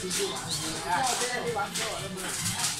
现在可以玩所有的。